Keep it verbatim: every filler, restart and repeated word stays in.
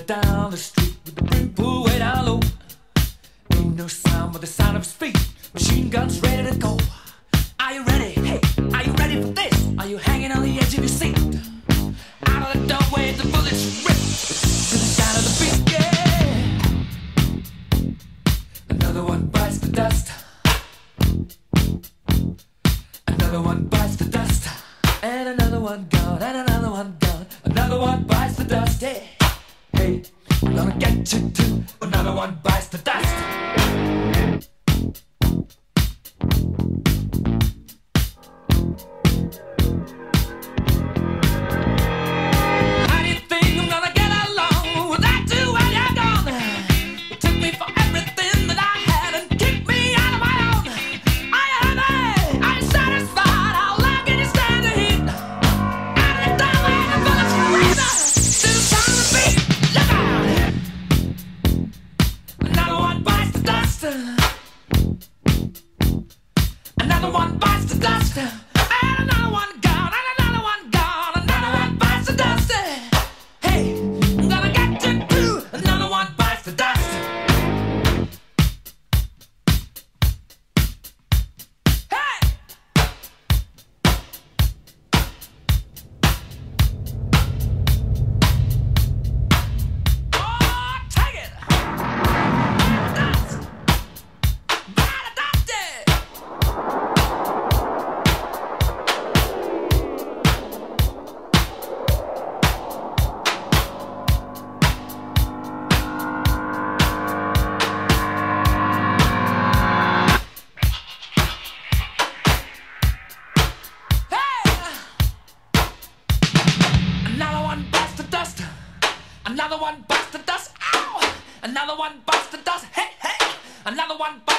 headed down the street with the brim pulled way down low. Ain't no sound but the sound of his feet. Machine guns ready to go. Are you ready? Hey, are you ready for this? Are you hanging on the edge of your seat? Out of the doorway, the bullets rip to the sound of the beat. Yeah. Another one bites the dust. Another one bites the dust. And another one gone. And another one gone. Another one bites the dust. Hey, hey, I'm gonna get you too. Another one bites the dust. Another one bites the dust, and another one gone, and another one gone, another one bites the dust. Hey, I'm gonna get you too. Another one bites the dust. Hey, oh, take it. Dust. Bite the dust. Another one bites the dust. Ow! Another one bites the dust. Hey, hey! Another one bites